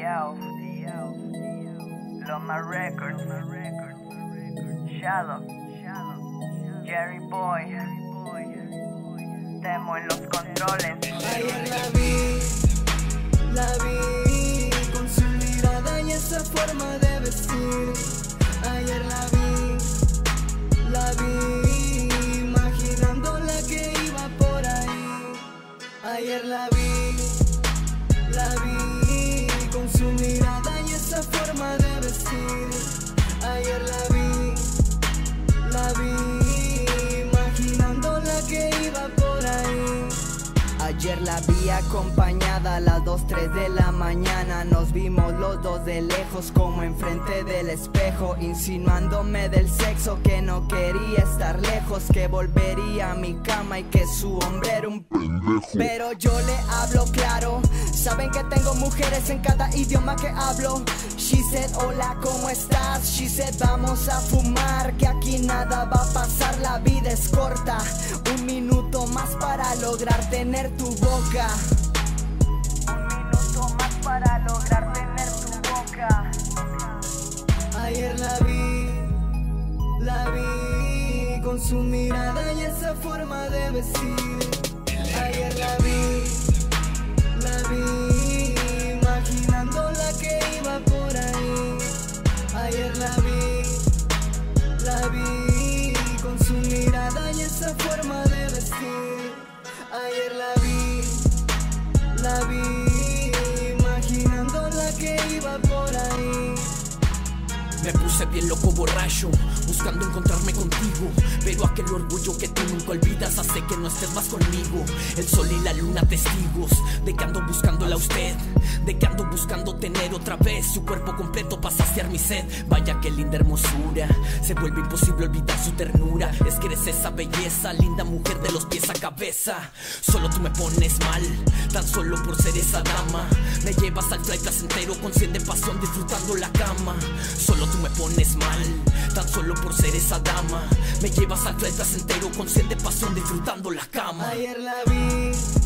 Loma Records, Shadow, Jerry Boy, Temo en los controles. Ayer la vi con su mirada y esa forma de vestir. Ayer la vi, imaginándola que iba por ahí. Ayer la vi con su mirada y esa forma de vestir. Ayer la vi, imaginándola que iba por ahí. Ayer la vi acompañada a las 2, 3 de la mañana. Nos vimos los dos de lejos como enfrente del espejo, insinuándome del sexo, que no quería estar lejos, que volvería a mi cama y que su hombre era un pendejo. Pero yo le hablo claro, saben que tengo mujeres en cada idioma que hablo. She said, hola, ¿cómo estás? She said, vamos a fumar, que aquí nada va a pasar, la vida es corta. Un minuto más para lograr tener tu boca. Un minuto más para lograr tener tu boca. Ayer la vi con su mirada y esa forma de vestir. Ayer la vi, imaginándola que iba por ahí. Ayer la vi con su mirada y esa forma de vestir. Ayer la vi, imaginándola que iba por ahí. Me puse bien loco borracho, buscando encontrarme contigo, pero aquel orgullo que tú nunca olvidas hace que no estés más conmigo. El sol y la luna testigos de que ando buscándola a usted, de que ando buscando tener otra vez su cuerpo completo para saciar mi sed. Vaya que linda hermosura, se vuelve imposible olvidar su ternura. Es que eres esa belleza, linda mujer de los pies a cabeza. Solo tú me pones mal, tan solo por ser esa dama. Me llevas al fly placentero con 100 de pasión disfrutando la cama. Solo tú me pones mal, tan solo por ser esa dama. Me llevas al fly placentero con 100 de pasión disfrutando la cama. Ayer la vi